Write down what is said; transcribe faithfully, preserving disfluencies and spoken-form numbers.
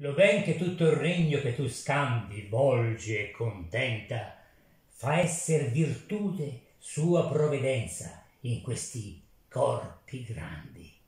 Lo ben che tutto il regno che tu scambi volge e contenta, fa esser virtute sua provvidenza in questi corpi grandi.